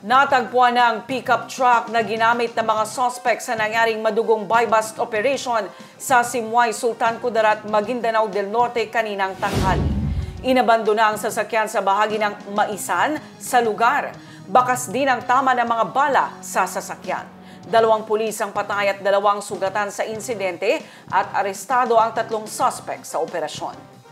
Natagpuan ng pickup truck na ginamit ng mga suspect sa nangyaring madugong buy-bust operation sa Simway, Sultan Kudarat, Maguindanao del Norte kaninang tanghali. Inabandona ang sasakyan sa bahagi ng Maisan sa lugar. Bakas din ang tama ng mga bala sa sasakyan. 2 pulis ang patay at 2 sugatan sa insidente at arestado ang 3 suspect sa operasyon.